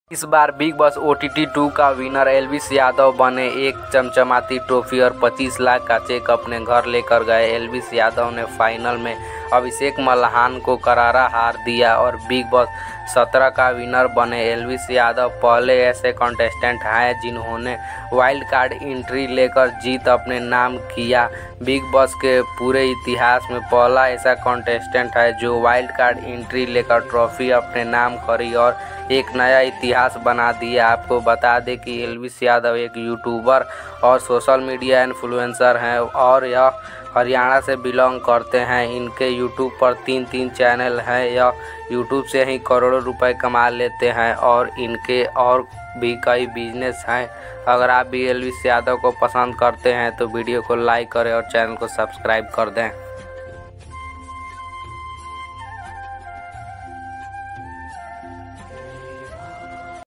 इस बार big boss OTT 2 का winner Elvis Yadav बने। एक चमचमाती ट्रॉफी और 25 लाख का चेक अपने घर लेकर गए। एल्विस यादव ने फाइनल में अभिषेक मल्हान को करारा हार दिया और बिग बॉस 17 का विनर बने। एल्विस यादव पहले ऐसे कंटेस्टेंट हैं जिन्होंने वाइल्ड कार्ड एंट्री लेकर जीत अपने नाम किया। बिग बॉस के पूरे इतिहास में पहला ऐसा कंटेस्टेंट है जो वाइल्ड कार्ड एंट्री लेकर ट्रॉफी अपने नाम करी और एक नया इतिहास बना दिया। आपको बता दें कि एल्विस यादव एक यूट्यूबर और सोशल मीडिया इन्फ्लुएंसर हैं और यह हरियाणा से बिलोंग करते हैं। इनके यूट्यूब पर 3 चैनल हैं। यह यूट्यूब से ही करोड़ों रुपए कमा लेते हैं और इनके और भी कई बिजनेस हैं। अगर आप भी एल्विस यादव को पसंद करते हैं तो वीडियो को लाइक करें और चैनल को सब्सक्राइब कर दें।